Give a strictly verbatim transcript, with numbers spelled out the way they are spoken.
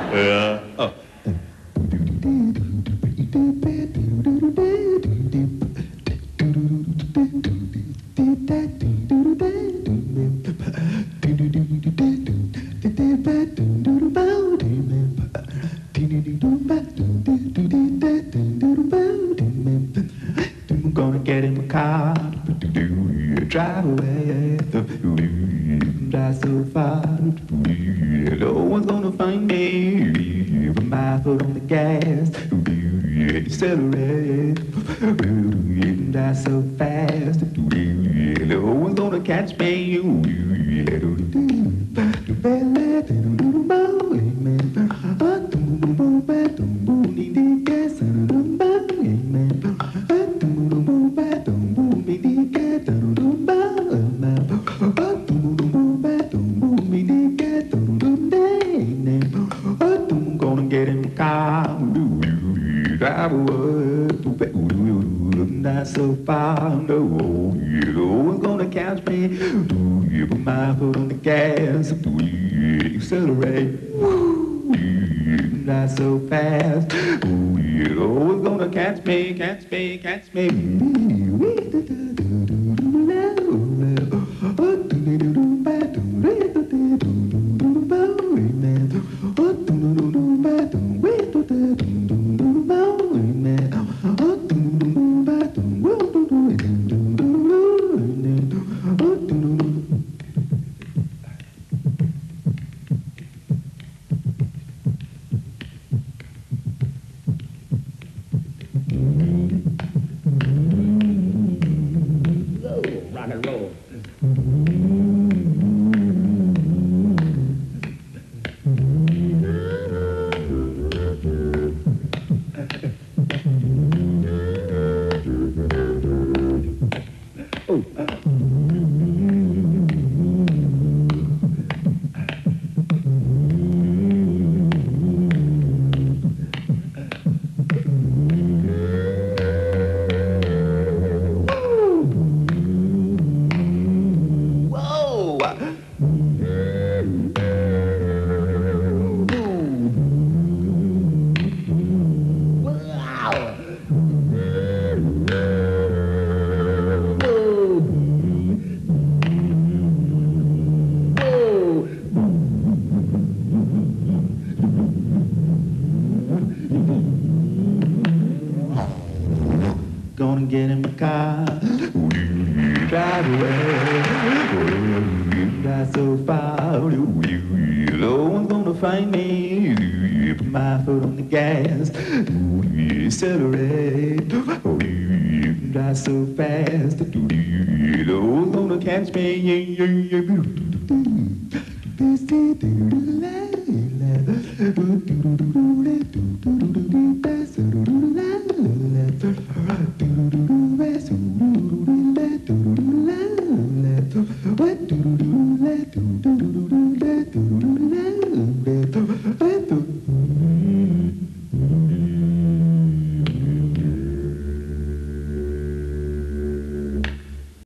Uh, oh. I'm gonna get in my car, drive away, drive so far, no one's gonna find me, with my foot on the gas, accelerate, drive so fast, no one's gonna catch me. Gonna get in the car, drive away, not so far, no, no one's gonna catch me. Put my foot on the gas, accelerate, not so fast. No one's gonna catch me, catch me, catch me. Rock and roll. Gonna get in my car, drive away, drive so far, no one's gonna find me. Put my foot on the gas, accelerate, drive so fast, no one's gonna catch me.